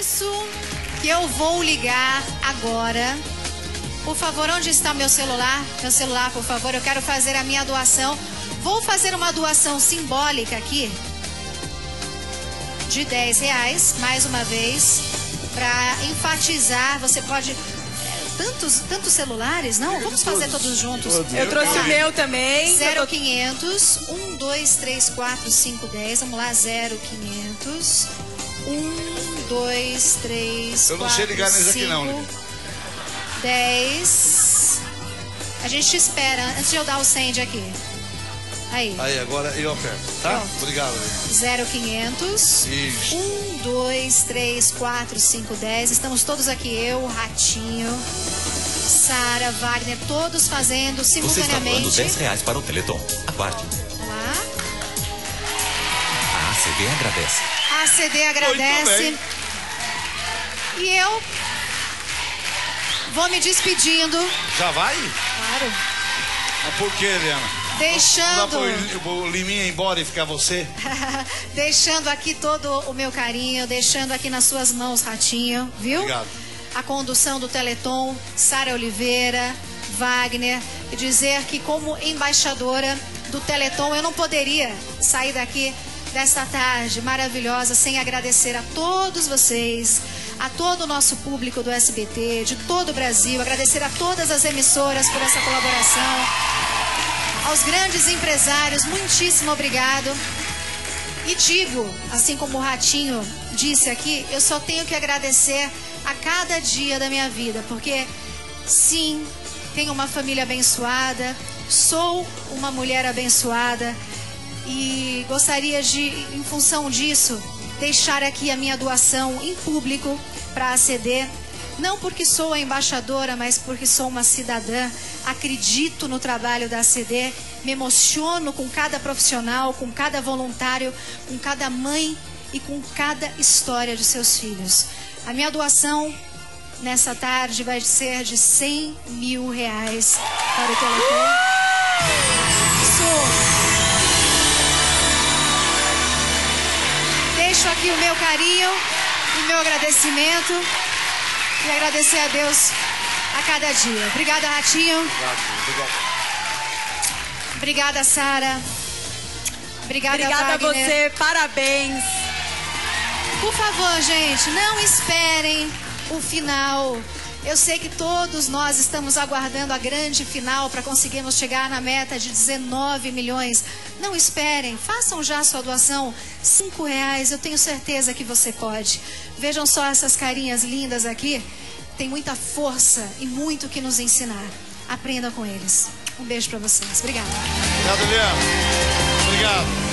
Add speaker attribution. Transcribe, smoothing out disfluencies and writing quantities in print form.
Speaker 1: isso que eu vou ligar agora. Por favor, onde está meu celular? Meu celular, por favor, eu quero fazer a minha doação. Vou fazer uma doação simbólica aqui de R$10, mais uma vez, para enfatizar. Você pode... Tantos celulares, não? Vamos fazer todos juntos.
Speaker 2: Eu trouxe o meu também.
Speaker 1: 0500 1, 2, 3, 4, 5, 10. Vamos lá, 0500 1, 2, 3, 4, 5, 10.
Speaker 3: Eu não sei ligar nesse aqui não.
Speaker 1: 10. A gente te espera antes de eu dar o send aqui. Aí.
Speaker 3: Aí, agora eu aperto, tá?
Speaker 1: Pronto.
Speaker 3: Obrigado.
Speaker 1: 0500
Speaker 3: Isso.
Speaker 1: 1, 2, 3, 4, 5, 10. Estamos todos aqui, eu, o Ratinho, Sara, Wagner, todos fazendo simultaneamente.
Speaker 4: Você está doando R$10 para o Teleton. Aguarde.
Speaker 1: Lá.
Speaker 4: A ACD agradece.
Speaker 1: A ACD agradece. E eu vou me despedindo.
Speaker 3: Já vai?
Speaker 1: Claro.
Speaker 3: Mas por que, Eliana?
Speaker 1: Deixando...
Speaker 3: Não dá pro Liminha ir embora e ficar você?
Speaker 1: Deixando aqui todo o meu carinho, deixando aqui nas suas mãos, Ratinho, viu?
Speaker 3: Obrigado.
Speaker 1: A condução do Teleton, Sara Oliveira, Wagner, e dizer que como embaixadora do Teleton, eu não poderia sair daqui desta tarde maravilhosa sem agradecer a todos vocês, a todo o nosso público do SBT, de todo o Brasil, agradecer a todas as emissoras por essa colaboração, aos grandes empresários, muitíssimo obrigado. E digo, assim como o Ratinho disse aqui, eu só tenho que agradecer a cada dia da minha vida, porque sim, tenho uma família abençoada, sou uma mulher abençoada e gostaria de, em função disso, deixar aqui a minha doação em público para a ACD. Não porque sou a embaixadora, mas porque sou uma cidadã, acredito no trabalho da ACD, me emociono com cada profissional, com cada voluntário, com cada mãe e com cada história de seus filhos. A minha doação nessa tarde vai ser de R$100 mil para o Teleton. Deixo aqui o meu carinho e meu agradecimento. E agradecer a Deus a cada dia. Obrigada, Ratinho.
Speaker 3: Obrigado.
Speaker 1: Obrigada, Sara. Obrigada
Speaker 2: a você. Parabéns.
Speaker 1: Por favor, gente, não esperem o final. Eu sei que todos nós estamos aguardando a grande final para conseguirmos chegar na meta de 19 milhões. Não esperem, façam já a sua doação. R$5, eu tenho certeza que você pode. Vejam só essas carinhas lindas aqui. Tem muita força e muito que nos ensinar. Aprenda com eles. Um beijo para vocês. Obrigada.
Speaker 3: Obrigado, Eliana. Obrigado.